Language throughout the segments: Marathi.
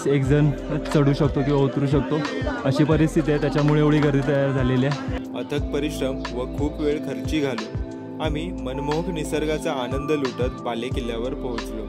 एक जण चढू शकतो किंवा उतरू शकतो अशी परिस्थिती आहे, त्याच्यामुळे एवढी गर्दी तयार झालेली आहे। अथक परिश्रम व खूप वेळ खर्ची घालून आम्ही मनमोहक निसर्गाचा आनंद लुटत बाले किल्ल्यावर पोहोचलो।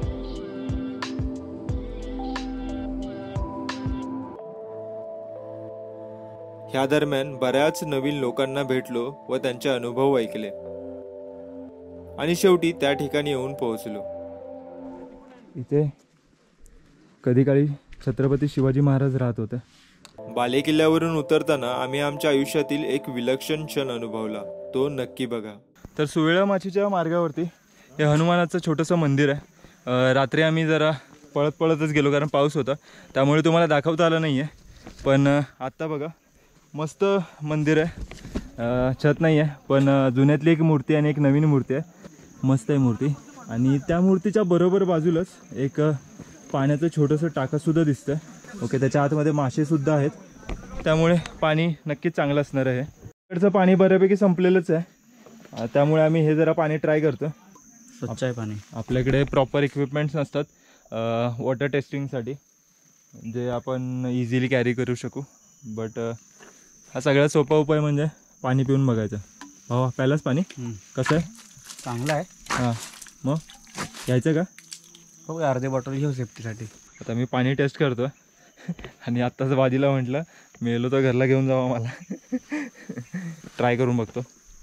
ह्या दरम्यान बऱ्याच नवीन लोकांना भेटलो व त्यांचे अनुभव ऐकले आणि शेवटी त्या ठिकाणी येऊन पोहोचलो। इथे कधी काळी छत्रपती शिवाजी महाराज राहत होते। बाले किल्ल्यावरून उतरताना आम्ही आमच्या आयुष्यातील एक विलक्षण क्षण अनुभवला, तो नक्की बघा। तर सुवेळा माचीच्या मार्गावरती हे हनुमानाचं छोटंसं मंदिर आहे। रात्री आम्ही जरा पळतच गेलो कारण पाऊस होता, त्यामुळे तुम्हाला दाखवता आलं नाही आहे। पण आत्ता बघा मस्त मंदिर आहे, छत नाही आहे पण जुन्यातली एक मूर्ती आणि एक नवीन मूर्ती आहे, मस्त आहे मूर्ती। आणि त्या मूर्तीच्या बरोबर बाजूलाच एक पाण्याचं छोटंसं टाकासुद्धा दिसतं। ओके, त्याच्या आतमध्ये मासेसुद्धा आहेत, त्यामुळे पाणी नक्कीच चांगलं असणार आहे। इकडचं पाणी बऱ्यापैकी संपलेलंच आहे, त्यामुळे आम्ही हे जरा पाणी ट्राय करतो। स्वच्छ आहे पाणी। आपल्याकडे प्रॉपर इक्विपमेंट्स नसतात वॉटर टेस्टिंगसाठी, जे आपण इझिली कॅरी करू शकू। बट हा सगळ्यात सोपा उपाय म्हणजे पाणी पिऊन बघायचं। भावा प्यायलाच पाणी कसं आहे? चांगलं आहे। हां, मग घ्यायचं का? हो, अर्धे बॉटल घेऊ सेफ्टीसाठी। आता मी पाणी टेस्ट करतो आणि आत्ताच बाजीला म्हटलं मेलो तर घरला घेऊन जावा मला। ट्राय करून बघतो।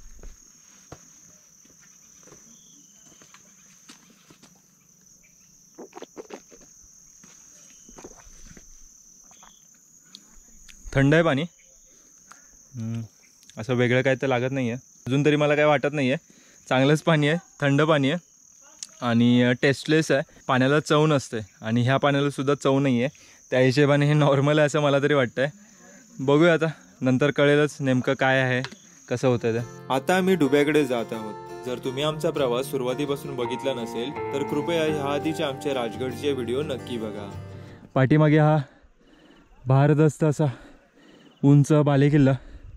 थंड आहे पाणी, असं वेगळं काय तर लागत नाही आहे अजून तरी, मला काय वाटत नाही आहे। चांगलंच पाणी आहे, थंड पाणी आहे आणि टेस्टलेस आहे। पाण्याला चव नसते आणि ह्या पाण्याला सुद्धा चव नाही आहे, त्या हिशेबाने हे नॉर्मल आहे असं मला तरी वाटतं आहे। बघूया आता, नंतर कळेलच नेमकं काय आहे, कसं होतं ते। आता आम्ही डुब्याकडे जात आहोत। जर तुम्ही आमचा प्रवास सुरुवातीपासून बघितला नसेल तर कृपया ह्या आधीचे आमचे राजगडचे व्हिडिओ नक्की बघा। पाठीमागे हा भारदस्त असा उंच बाले किल्ला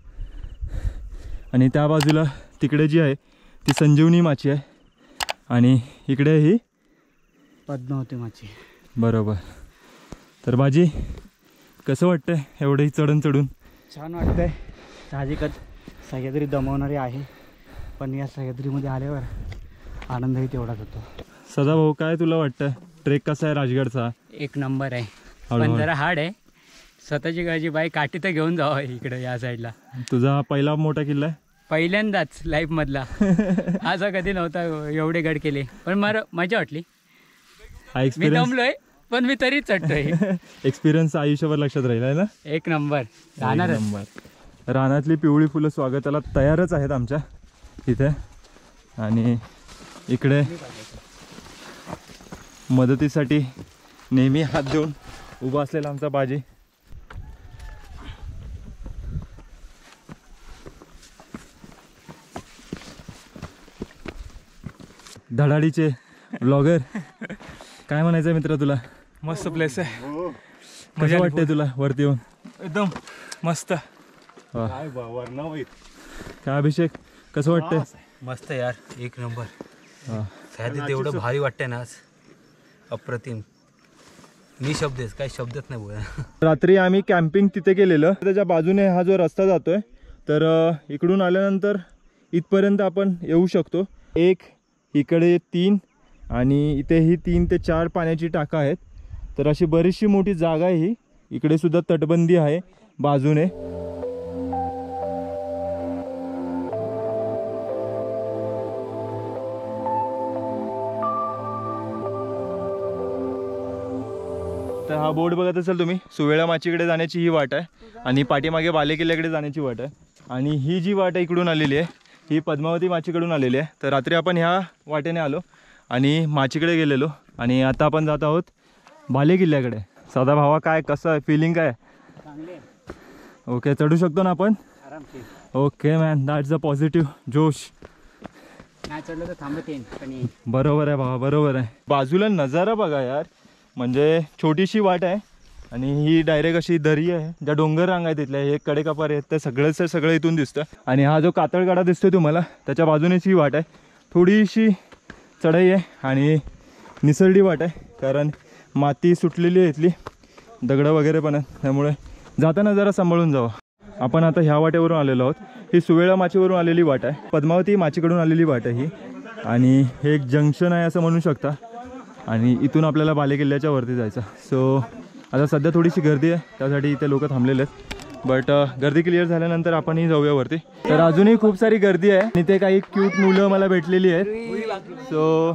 आणि त्या बाजूला तिकडे जी आहे ती संजीवनी माची आहे आणि इकडे ही पद्मावती माची। बरोबर। तर बाजी कसं वाटतंय एवढंही चढून? छान वाटतंय। साहजिकच सह्याद्री दमवणारी आहे, पण या सह्याद्रीमध्ये आल्यावर आनंदही तेवढाच होतो। सदाभाऊ काय तुला वाटतं, ट्रेक कसा आहे राजगडचा? एक नंबर आहे, पण जरा हार्ड आहे। स्वतःची गाडी बाईक काठी तर घेऊन जावं इकडे या साईडला। तुझा पहिला मोठा किल्ला आहे? पहिल्यांदाच लाईफ मधला। असा कधी नव्हता एवढे गड केले, पण मला मजा वाटली। हा मी एक्सपिरियन्स दमलोय पण मी तरी चढतोय। एक्सपिरियन्स आयुष्यभर लक्षात राहील आहे ना? एक नंबर राहणार। रानातली पिवळी फुलं स्वागताला तयारच आहेत आमच्या इथे आणि इकडे मदतीसाठी नेहमी हात देऊन उभा असलेला आमचा बाजी। धडाडीचे ब्लॉगर, काय म्हणायचं मित्र तुला? मस्त प्लेस आहे, कसं वाटतंय तुला वरती येऊन? एकदम मस्त। काय अभिषेक कसं वाटतंय? मस्त यार, एक नंबर। सह्याद्री एवढं भारी वाटतंय ना आज, अप्रतिम। मी शब्दच काही शब्दच नाही बोला। रात्री आम्ही कॅम्पिंग तिथे केलेलं, त्याच्या बाजूने हा जो रस्ता जातोय तर इकडून आल्यानंतर इथपर्यंत आपण येऊ शकतो। एक इकडे 3 आणि इथेही 3 ते 4 पाण्याची टाका आहेत, तर अशी बरीचशी मोठी जागा आहे ही। इकडे सुद्धा तटबंदी आहे बाजूने। तर हा बोर्ड बघत असाल तुम्ही, सुवेळा माचीकडे जाण्याची ही वाट आहे आणि पाठीमागे बाले किल्ल्याकडे जाण्याची वाट आहे। आणि ही जी वाट आहे इकडून आलेली आहे ही पद्मावती माचीकडून आलेली आहे। तर रात्री आपण ह्या वाटेने आलो आणि माचीकडे गेलेलो आणि आता आपण जात आहोत बाले किल्ल्याकडे। सदा भावा काय कसं आहे, फिलिंग काय? ओके, चढू शकतो ना आपण? Okay man, that's the positive जोश। नाही चढलं तर थांबत येईन पण। बरोबर आहे भावा, बरोबर आहे। बाजूला नजारा बघा यार, म्हणजे छोटीशी वाट आहे आणि ही डायरेक्ट अशी दरी आहे, ज्या डोंगर रांग आहेत तिथल्या, हे कडेकपार आहेत, ते सगळं इथून दिसतं। आणि हा जो कातळगाडा दिसतोय तुम्हाला त्याच्या बाजूनेच ही वाट आहे। थोडीशी चढाई आहे आणि निसरडी वाट आहे, कारण माती सुटलेली आहे इथली दगडं वगैरे पण आहेत, त्यामुळे जाताना जरा सांभाळून जावं. आपण आता ह्या वाटेवरून आलेलो आहोत. ही सुवेळा माचीवरून आलेली वाट आहे, पद्मावती माचीकडून आलेली वाट आहे ही. आणि हे एक जंक्शन आहे असं म्हणू शकता. आणि इथून आपल्याला बालेकिल्ल्याच्या वरती जायचं. सो आता सध्या थोडीशी गर्दी आहे, त्यासाठी इथे लोक थांबलेले आहेत. बट गर्दी क्लिअर झाल्यानंतर आपणही जाऊया वरती. तर अजूनही खूप सारी गर्दी आहे आणि ते काही क्यूट मुलं मला भेटलेली आहेत. सो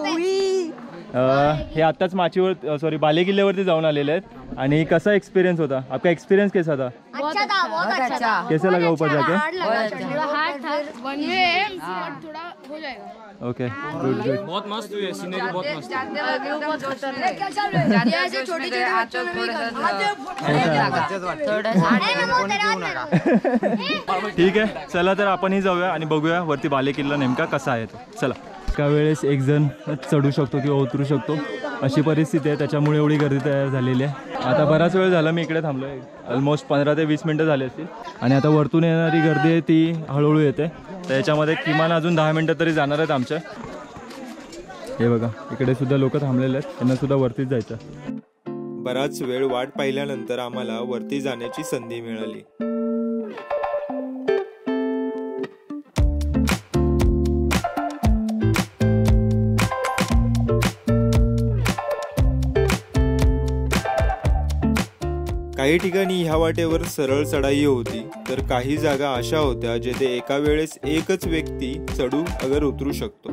हे आत्ताच माचीवर सॉरी बालेकिल्ल्यावरती जाऊन आलेले आहेत. आणि कसा एक्सपीरियंस होता आपका? एक्सपीरियंस कैसा था? अच्छा था, बहुत अच्छा। कैसे लगा ऊपर जाके? थोड़ा हार्ड था, वन वे है, थोड़ा हो जाएगा। Okay, good good. बहुत मस्त हुई है, सीनरी बहुत मस्त है. ऐसे छोटे-छोटे बच्चों में भी ठीक आहे, चला तर आपणही जाऊया आणि बघूया वरती बालेकिल्ला नेमका कसा आहे तो. चला. एका वेळेस एक जण चढू शकतो किंवा उतरू शकतो अशी परिस्थिती आहे, त्याच्यामुळे एवढी गर्दी तयार झालेली आहे. आता बराच वेळ झाला मी इकडे थांबलो आहे, ऑलमोस्ट 15 ते 20 मिनटं झाली असतील. आणि आता वरतून येणारी गर्दी आहे ती हळूहळू येते, तर याच्यामध्ये किमान अजून 10 मिनटं तरी जाणार आहेत आमच्या. हे बघा इकडे सुद्धा लोक थांबलेले आहेत, त्यांना सुद्धा वरतीच जायचं. बराच वेळ वाट पाहिल्यानंतर आम्हाला वरती जाण्याची संधी मिळाली. काही ठिकाणी ह्या वाटेवर सरळ चढाई होती, तर काही जागा अशा होत्या जेथे एका वेळेस एकच व्यक्ती चढू अगर उतरू शकतो.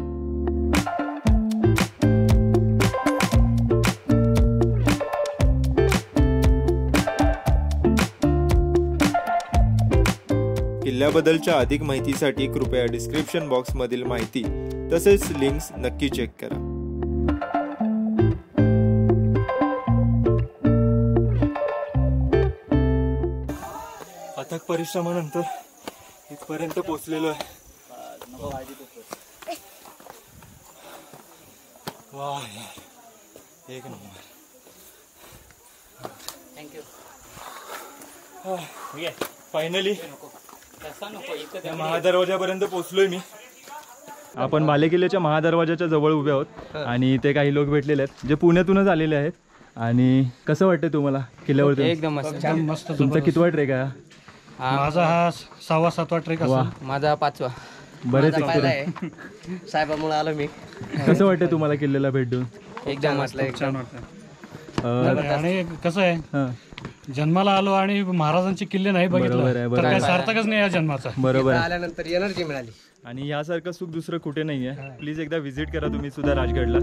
किल्ल्याबद्दलच्या अधिक माहितीसाठी कृपया डिस्क्रिप्शन बॉक्समधील माहिती तसेच लिंक्स नक्की चेक करा. अथक परिश्रमानंतर इथपर्यंत पोहोचलेलो आहे. वाह यार, एक नंबर. थँक्यू. फायनली महादरवाजापर्यंत पोहोचलोय मी. आपण बालेकिल्ल्याच्या महादरवाजाच्या जवळ उभे आहोत आणि ते काही लोक भेटलेले आहेत जे पुण्यातूनच आलेले आहेत. आणि कसं वाटतंय तुम्हाला किल्ल्यावरती? एकदम मस्त. तुमचा कितवा ट्रेक आहे? माझा हा 6वा-7वा ट्रेक असेल. माझा 5वा. बरेच एक्सपिरियन्स. साहेबामुळे आलो मी. कसं वाटतंय तुम्हाला किल्ल्याला भेट देऊन? एकदम मस्त. छान वाटतं. आणि कसं आहे, हां, जन्माला आलो आणि महाराजांचे किल्ले नाही बरोबर आहे, बघितलं बरोबर तर काय आहे. सार्थकच नाही या जन्माचा. बरोबर आहे. आल्यानंतर एनर्जी मिळाली. आणि यासारखं सुख दुसरं कुठे नाही आहे. प्लीज एकदा व्हिजिट करा तुम्ही सुद्धा राजगडला.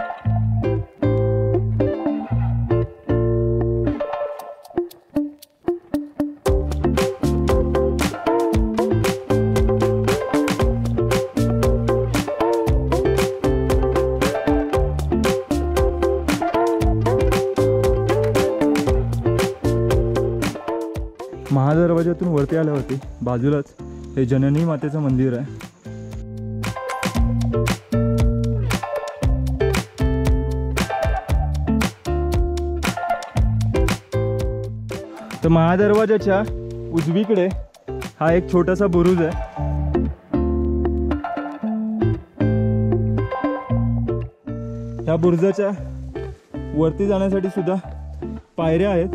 महादरवाज्यातून वरती आल्यावरती बाजूलाच हे जननी मातेचं मंदिर आहे. तर महादरवाजाच्या उजवीकडे हा एक छोटासा बुरुज आहे. ह्या बुरुजाच्या वरती जाण्यासाठी सुद्धा पायऱ्या आहेत.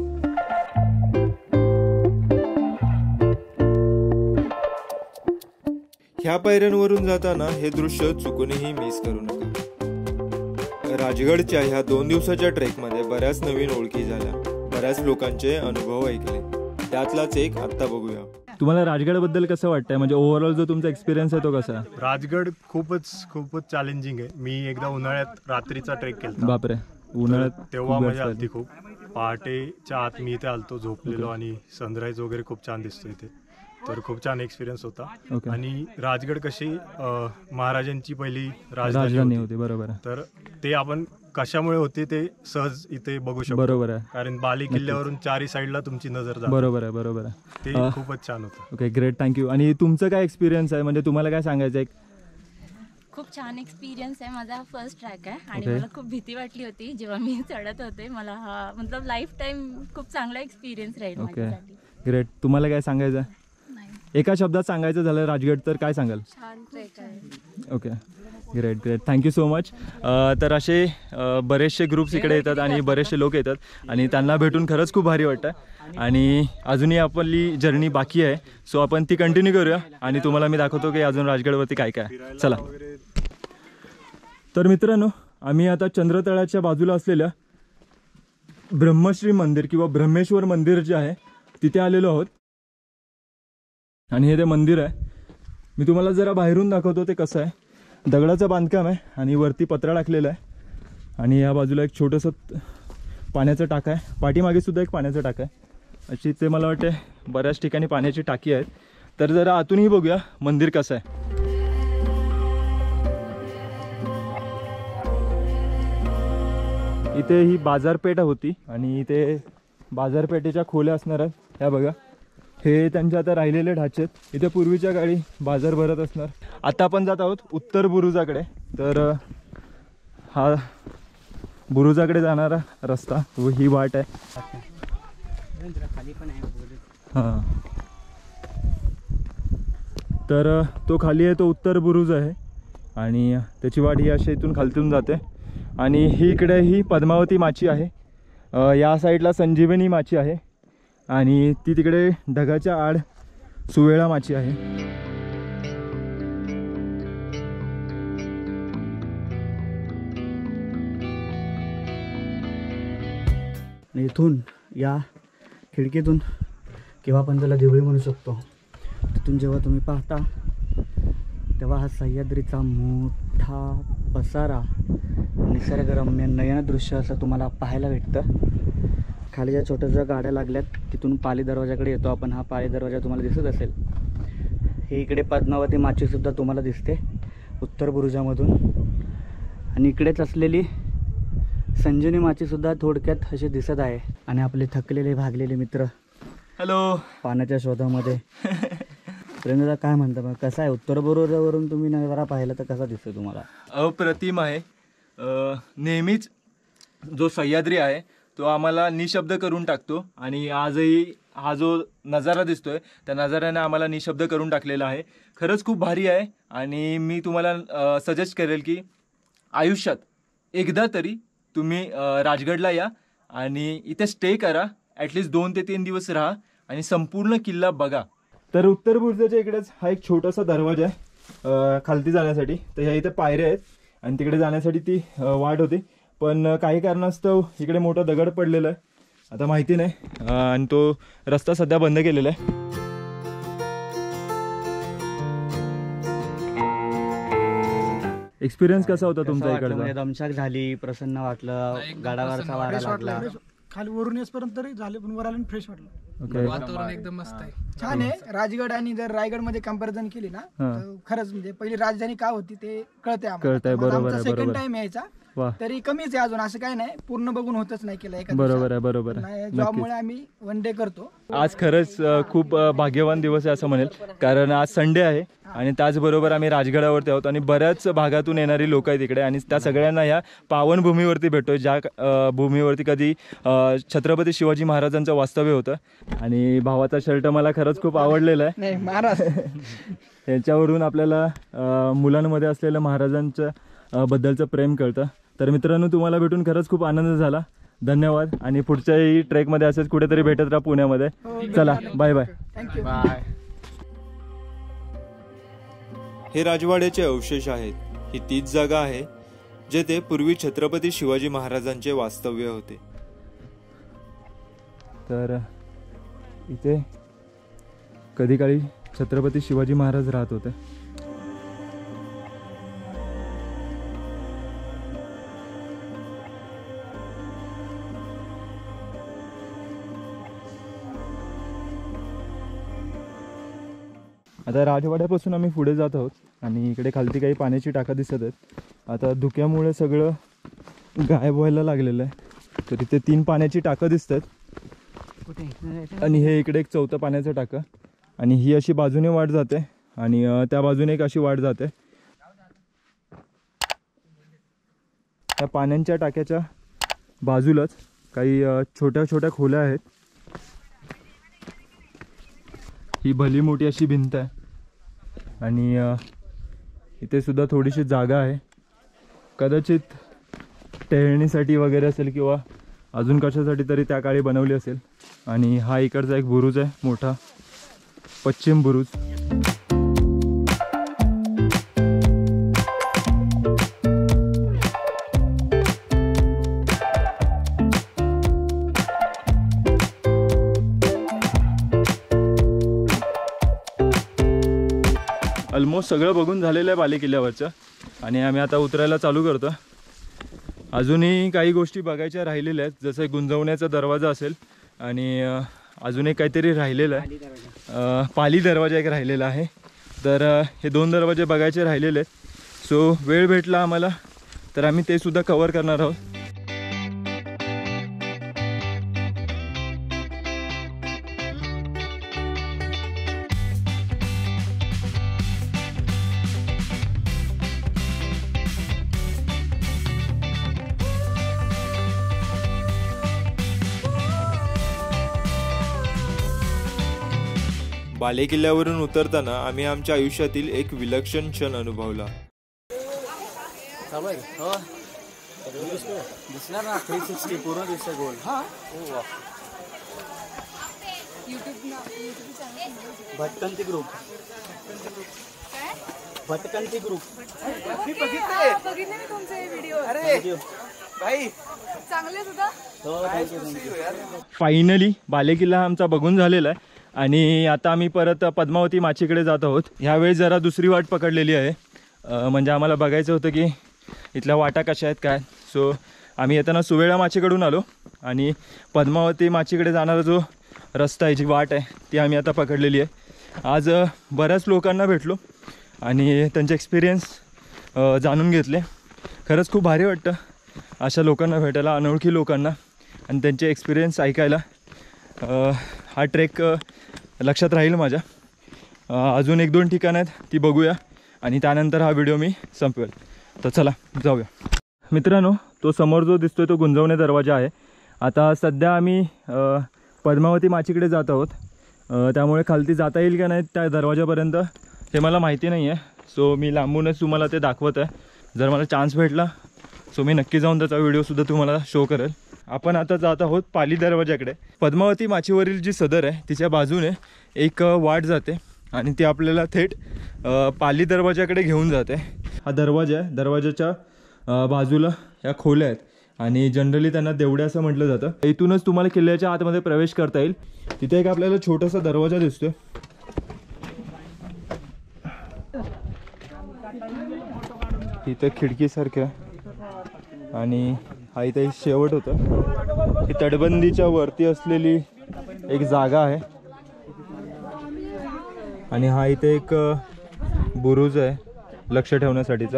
ह्या पायऱ्यांवरून जाताना हे दृश्य चुकूनही मिस करू नका. राजगडच्या ह्या 2 दिवसाच्या ट्रेकमध्ये बऱ्याच नवीन ओळखी झाल्या, बऱ्याच लोकांचे अनुभव ऐकले. त्यातलाच एक आत्ता बघूया. तुम्हाला राजगडबद्दल कसं वाटतंय? म्हणजे ओव्हरऑल जो तुमचा एक्सपिरियन्स आहे तो कसा आहे? राजगड खूपच चॅलेंजिंग आहे. मी एकदा उन्हाळ्यात रात्रीचा ट्रेक केला. बापरे, उन्हाळ्यात तेव्हा खूप मजा वेळ आली खूप. पहाटेच्या आत मी इथे आलतो झोपलेलो आणि सनराईज वगैरे खूप छान दिसतो इथे. तर खूप छान एक्सपिरियन्स होता. ओके. आणि राजगड कशी महाराजांची पहिली राजधानी राजधानी होती. बरोबर आहे, तर ते आपण कशामुळे होते ते सहज इथे बघू शकतो. बरोबर आहे, कारण बाली किल्ल्यावरून 4 साईडला तुमची नजर जाते. बरोबर आहे, बरोबर आहे. ते खूपच छान होतं. Okay, great, thank you. आणि तुमचं काय एक्सपिरियन्स आहे? म्हणजे तुम्हाला काय सांगायचं आहे? खूप छान एक्सपिरियन्स आहे. माझा हा फर्स्ट ट्रॅक आहे आणि Okay. मला खूप भीती वाटली होती जेव्हा मी चढत होते. मला हा मतलब लाईफ टाईम खूप चांगला एक्सपिरियन्स राहील ओके, माझ्यासाठी. ग्रेट. तुम्हाला काय सांगायचं आहे? एका शब्दात सांगायचं झालं राजगड तर काय सांगाल? छान ट्रेक आहे. Okay, great great, thank you so much. तर असे बरेचसे ग्रुप्स इकडे येतात आणि बरेचसे लोक येतात आणि त्यांना भेटून खरंच खूप भारी वाटतं. आणि अजूनही आपली जर्नी बाकी आहे, सो आपण ती कंटिन्यू करूया आणि तुम्हाला मी दाखवतो की अजून राजगडवरती काय काय. चला. तर मित्रांनो, आम्ही आता चंद्रतळाच्या बाजूला असलेल्या ब्रह्मश्री मंदिर किंवा ब्रह्मेश्वर मंदिर जे आहे तिथे आलेलो आहोत. आणि हे ते मंदिर आहे. मी तुम्हाला जरा बाहेरून दाखवतो ते कसं आहे. दगडाचं बांधकाम आहे आणि वरती पत्रा टाकलेला आहे आणि या बाजूला एक छोटंसं पाण्याचं टाका आहे. पाठीमागे सुद्धा एक पाण्याचं टाका आहे. अशी ते मला वाटते बऱ्याच ठिकाणी पाण्याची टाकी आहेत. तर जरा आतूनही बघूया मंदिर कसं आहे. इथे ही बाजारपेठ होती आणि इथे बाजारपेठेच्या खोल्या असणार आहेत. ह्या बघा, हे त्यांचे आता राहिलेले ढाचे आहेत. इथे पूर्वीच्या काळी बाजार भरत असणार. आता आपण जात आहोत उत्तर बुरुजाकडे. तर हा बुरुजाकडे जाणारा रस्ता व ही वाट आहे. हां, तर तो खाली आहे तो उत्तर बुरुज आहे आणि त्याची वाट ही अशी इथून खालतून जाते. आणि ही इकडे ही पद्मावती माची आहे. या साईडला संजीवनी माची आहे आणि ती तिकडे ढगाच्या आड सुवेळा माची आहे. इथून या खिडकीतून किंवा आपण त्याला देवळी म्हणू शकतो, तिथून जेव्हा तुम्ही पाहता तेव्हा हा सह्याद्रीचा मोठा पसारा निसर्गरम्य नयनदृश्य असं तुम्हाला पाहायला भेटतं. खाली ज्या छोट्या ज्या गाड्या लागल्यात तिथून पाली दरवाजाकडे येतो आपण. हा पाली दरवाजा तुम्हाला दिसत असेल. हे इकडे पद्मावती माचीसुद्धा तुम्हाला दिसते उत्तर बुरुजामधून. आणि इकडेच असलेली संजीवनी माचीसुद्धा थोडक्यात अशी दिसत आहे. आणि आपले थकलेले भागलेले मित्र हॅलो पाण्याच्या शोधामध्ये. प्रेमदादा काय म्हणता मग, कसं आहे उत्तर बुरुजावरून तुम्ही नजारा पाहिला तर कसा दिसतो तुम्हाला? अप्रतिम आहे. नेहमीच जो सह्याद्री आहे तो आम्हाला निशब्द करून टाकतो आणि आजही हा जो नजारा दिसतोय त्या नजाऱ्याने आम्हाला निशब्द करून टाकलेला आहे. खरंच खूप भारी आहे. आणि मी तुम्हाला सजेस्ट करेल की आयुष्यात एकदा तरी तुम्ही राजगडला या आणि इथे स्टे करा. ॲटलिस्ट 2 ते 3 दिवस राहा आणि संपूर्ण किल्ला बघा. तर उत्तर बुरुजाच्या इकडेच हा एक छोटासा दरवाजा आहे खालती जाण्यासाठी. तर ह्या इथे पायऱ्या आहेत आणि तिकडे जाण्यासाठी ती वाट होती. पण काही कारणास्तव इकडे मोठा दगड पडलेला आहे, आता माहिती नाही, आणि तो रस्ता सध्या बंद केलेला आहे. एक्सपिरियन्स कसा होता तुमचा इकडचा? दमछाक झाली, प्रसन्न वाटलं, गाडावरचा वारा लागला. खाली वरून येसपर्यंत तरी झाले पण वर आलं फ्रेश वाटलं. वातावरण एकदम मस्त आहे, छान आहे. राजगड आणि जर रायगड मध्ये कंपॅरिझन केली ना तर खरंच म्हणजे पहिली राजधानी का होती ते कळते कळतंय. बरोबर आहे, सेकंड टाइम यायचा वा, तरी कमीच आहे अजून, असं काय नाही पूर्ण बघून होतच नाही केलं एका बरोबर आहे, बरोबर आहे. जॉबमुळे आम्ही वन डे करतो. आज खरंच खूप भाग्यवान दिवस आहे असं म्हणेल, कारण आज संडे आहे आणि त्याचबरोबर आम्ही राजगडावरती आहोत आणि बऱ्याच भागातून येणारी लोक आहेत इकडे आणि त्या सगळ्यांना ह्या पावनभूमीवरती भेटतो, ज्या भूमीवरती कधी छत्रपती शिवाजी महाराजांचं वास्तव्य होतं. आणि भावाचा शर्ट मला खरंच खूप आवडलेला आहे. महाराज याच्यावरून आपल्याला मुलांमध्ये असलेलं महाराजांच्या बद्दलचं प्रेम कळतं. तर मित्रांनो, तुम्हाला भेटून खरंच खूप आनंद झाला. धन्यवाद आणि पुढच्याही ट्रेकमध्ये असेच कुठेतरी भेटत राहा पुण्यामध्ये. चला, बाय बाय. थँक्यू. हे राजवाड्याचे अवशेष आहेत. ही तीच जागा आहे जेथे पूर्वी छत्रपती शिवाजी महाराजांचे वास्तव्य होते. तर इथे कधी काळी छत्रपती शिवाजी महाराज राहत होते. आता राजवाड्यापासून आम्ही पुढे जात आहोत आणि इकडे खालती काही पाण्याची टाका दिसत आहेत. आता धुक्यामुळे सगळं गायब व्हायला लागलेलं आहे. तर इथे 3 पाण्याची टाकं दिसत आहेत आणि हे इकडे एक 4थं पाण्याचं टाकं आणि ही अशी बाजूने वाट जाते आणि त्या बाजूने एक अशी वाट जाते. त्या पाण्याच्या टाक्याच्या बाजूलाच काही छोट्या छोट्या खोल्या आहेत. ही भली मोठी अशी भिंत आहे आणि इथे सुद्धा थोडीशी जागा आहे, कदाचित टेहळणीसाठी वगैरे असेल किंवा अजून कशासाठी तरी त्या काळी बनवली असेल. आणि हा इकडचा एक बुरुज आहे मोठा, पश्चिम बुरुज. ऑलमोस्ट सगळं बघून झालेलं आहे बालेकिल्ल्यावरचं आणि आम्ही आता उतरायला चालू करतो. अजूनही काही गोष्टी बघायच्या राहिलेल्या आहेत, जसं गुंजवण्याचा दरवाजा असेल आणि अजून एक काहीतरी राहिलेलं आहे, पाली दरवाजा एक राहिलेला आहे. तर हे 2 दरवाजे बघायचे राहिलेले आहेत. सो वेळ भेटला आम्हाला तर आम्ही ते सुद्धा कवर करणार आहोत. बालेकिल्ल्यावरून उतरताना आम्ही आमच्या आयुष्यातील एक विलक्षण क्षण अनुभवला. दिसणार ना 360 पूर्ण दिसतं गोल. भटकंती ग्रुप, भटकंती ग्रुप. मी बघितले मी तुमचे व्हिडिओ. अरे भाई चांगले सुद्धा. फायनली बालेकिल्ला आमचा बघून झालेला आहे आणि आता आम्ही परत पद्मावती माचीकडे जात आहोत. ह्यावेळी जरा दुसरी वाट पकडलेली आहे, म्हणजे आम्हाला बघायचं होतं की इथल्या वाटा कशा आहेत काय. सो आम्ही येताना सुवेळा माचीकडून आलो आणि पद्मावती माचीकडे जाणारा जो रस्ता आहे, जी वाट आहे, ती आम्ही आता पकडलेली आहे. आज बऱ्याच लोकांना भेटलो आणि त्यांचे एक्सपिरियन्स जाणून घेतले. खरंच खूप भारी वाटतं अशा लोकांना भेटायला, अनोळखी लोकांना, आणि त्यांचे एक्सपिरियन्स ऐकायला. हा ट्रेक लक्षात राहील माझ्या. अजून 1-2 ठिकाणं आहेत, ती बघूया आणि त्यानंतर हा व्हिडिओ मी संपवेल. तर चला जाऊया. मित्रांनो, तो समोर जो दिसतोय तो गुंजवणे दरवाजा आहे. आता सध्या आम्ही पद्मावती माचीकडे जात आहोत, त्यामुळे खालती जाता येईल का नाही त्या दरवाजापर्यंत हे मला माहिती नाही आहे. सो मी लांबूनच तुम्हाला ते दाखवत आहे. जर मला चान्स भेटला सो मी नक्की जाऊन त्याचा व्हिडिओसुद्धा तुम्हाला शो करेल. आपण आता जात आहोत पाली दरवाजाकडे. पद्मावती माचीवरील जी सदर आहे तिच्या बाजूने एक वाट जाते आणि ती आपल्याला थेट पाली दरवाजाकडे घेऊन जाते. हा दरवाजा आहे, दरवाजाच्या बाजूला ह्या खोल्या आहेत आणि जनरली त्यांना देवड्या असं म्हटलं जातं. इथूनच तुम्हाला किल्ल्याच्या आतमध्ये प्रवेश करता येईल. तिथे एक आपल्याला छोटासा दरवाजा दिसतोय. इथं खिडकीसारखं आणि हा इथे शेवट होतं. ही तटबंदीच्या वरती असलेली एक जागा आहे आणि हा इथे एक बुरुज आहे लक्ष ठेवण्यासाठीचा.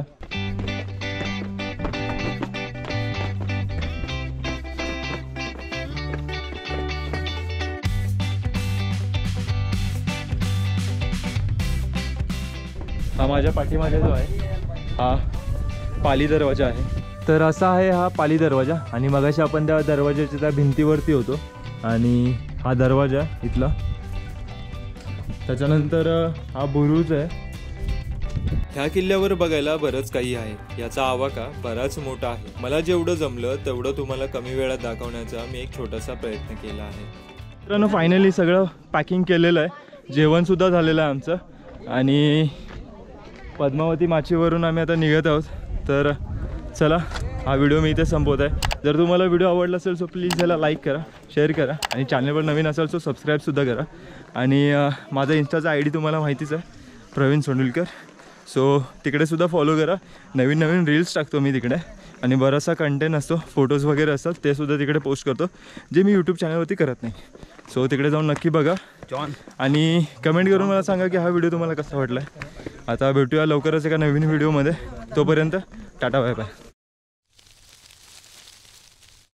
हा माझ्या पाठीमागे जो आहे हा पाली दरवाजा आहे. तर असा आहे हा पाली दरवाजा आणि मगाशी आपण त्या दरवाजाच्या त्या भिंतीवरती होतो आणि हा दरवाजा इथला. त्याच्यानंतर हा बुरुज आहे. ह्या किल्ल्यावर बघायला बरंच काही आहे. याचा आवाका बराच मोठा आहे. मला जेवढं जमलं तेवढं तुम्हाला कमी वेळात दाखवण्याचा मी एक छोटासा प्रयत्न केला आहे. मित्रांनो, फायनली सगळं पॅकिंग केलेलं आहे, जेवणसुद्धा झालेलं आहे आमचं आणि पद्मावती माचीवरून आम्ही आता निघत आहोत. तर चला, हा व्हिडिओ मी इथे संपवत आहे. जर तुम्हाला व्हिडिओ आवडला असेल सो प्लीज याला लाईक करा, शेअर करा आणि चॅनलवर नवीन असेल सो सबस्क्राईबसुद्धा करा. आणि माझा इंस्टाचा ID तुम्हाला माहितीच आहे, प्रवीण सोंडुलकर. सो तिकडेसुद्धा फॉलो करा. नवीन नवीन रील्स टाकतो मी तिकडे आणि बराचसा कंटेंट असतो, फोटोज वगैरे असतात, ते सुद्धा तिकडे पोस्ट करतो जे मी यूट्यूब चॅनलवरती करत नाही. सो तिकडे जाऊन नक्की बघा आणि कमेंट करून मला सांगा की हा व्हिडिओ तुम्हाला कसा वाटला आहे. आता भेटूया लवकरच एका नवीन व्हिडिओमध्ये. तोपर्यंत टाटा बाय बाय.